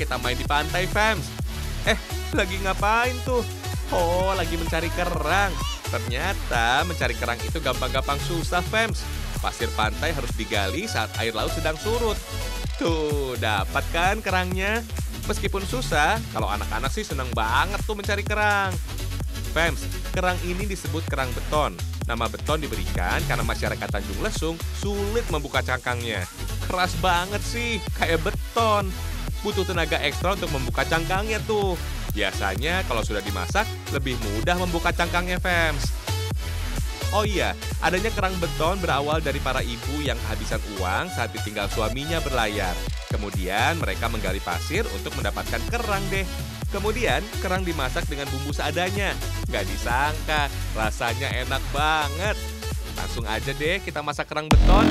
kita main di pantai, Fems. Lagi ngapain tuh? Oh, lagi mencari kerang. Ternyata mencari kerang itu gampang-gampang susah, Fems. Pasir pantai harus digali saat air laut sedang surut. Tuh, dapat kan kerangnya? Meskipun susah, kalau anak-anak sih seneng banget tuh mencari kerang. Fems, kerang ini disebut kerang beton. Nama beton diberikan karena masyarakat Tanjung Lesung sulit membuka cangkangnya. Keras banget sih, kayak beton. Butuh tenaga ekstra untuk membuka cangkangnya tuh. Biasanya kalau sudah dimasak, lebih mudah membuka cangkangnya, Fems. Oh iya, adanya kerang beton berawal dari para ibu yang kehabisan uang saat ditinggal suaminya berlayar. Kemudian mereka menggali pasir untuk mendapatkan kerang deh. Kemudian kerang dimasak dengan bumbu seadanya. Gak disangka, rasanya enak banget. Langsung aja deh kita masak kerang beton.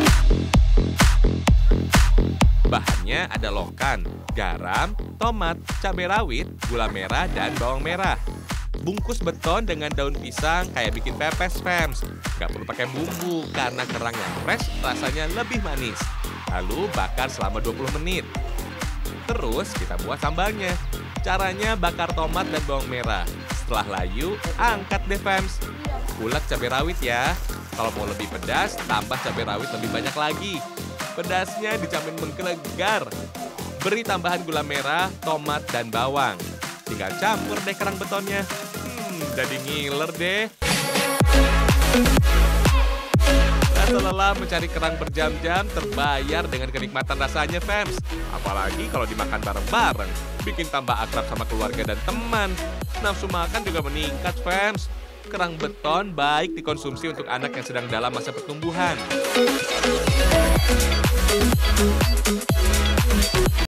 Bahannya ada lokan, garam, tomat, cabai rawit, gula merah, dan bawang merah. Bungkus beton dengan daun pisang kayak bikin pepes, Fems. Gak perlu pakai bumbu karena kerang yang fresh rasanya lebih manis. Lalu bakar selama 20 menit. Terus kita buat sambalnya. Caranya bakar tomat dan bawang merah. Setelah layu, angkat deh, Fems. Ulek cabai rawit ya. Kalau mau lebih pedas, tambah cabai rawit lebih banyak lagi. Pedasnya dijamin menggelegar. Beri tambahan gula merah, tomat, dan bawang. Tinggal campur deh kerang betonnya. Jadi ngiler deh. Rasa lelah mencari kerang berjam-jam terbayar dengan kenikmatan rasanya, Fems. Apalagi kalau dimakan bareng-bareng. Bikin tambah akrab sama keluarga dan teman. Nafsu makan juga meningkat, Fems. Kerang beton baik dikonsumsi untuk anak yang sedang dalam masa pertumbuhan.